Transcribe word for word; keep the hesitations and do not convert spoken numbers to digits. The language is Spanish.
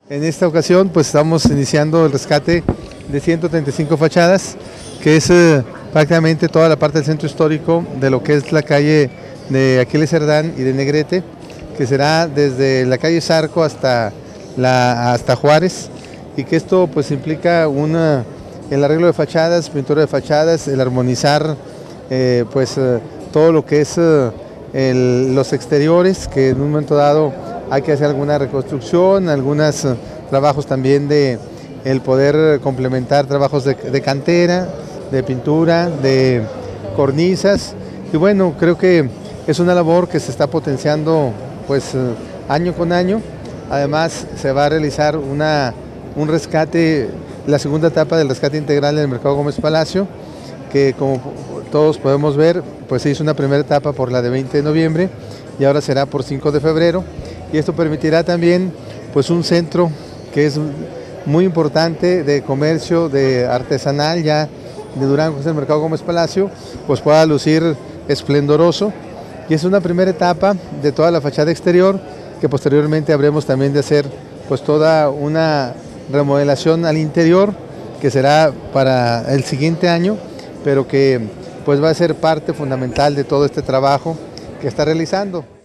En esta ocasión pues estamos iniciando el rescate de ciento treinta y cinco fachadas, que es eh, prácticamente toda la parte del centro histórico de lo que es la calle de Aquiles Cerdán y de Negrete, que será desde la calle Zarco hasta, la, hasta Juárez, y que esto pues implica una, el arreglo de fachadas, pintura de fachadas, el armonizar eh, pues eh, todo lo que es eh, el, los exteriores, que en un momento dado hay que hacer alguna reconstrucción, algunos uh, trabajos también de el poder complementar trabajos de, de cantera, de pintura, de cornisas, y bueno, creo que es una labor que se está potenciando pues uh, año con año. Además se va a realizar una, un rescate, la segunda etapa del rescate integral en el Mercado Gómez Palacio, que como todos podemos ver, pues se hizo una primera etapa por la de veinte de noviembre y ahora será por cinco de febrero. Y esto permitirá también pues un centro que es muy importante de comercio, de artesanal ya de Durango, que es el Mercado Gómez Palacio, pues pueda lucir esplendoroso. Y es una primera etapa de toda la fachada exterior, que posteriormente habremos también de hacer pues toda una remodelación al interior, que será para el siguiente año, pero que pues va a ser parte fundamental de todo este trabajo que está realizando.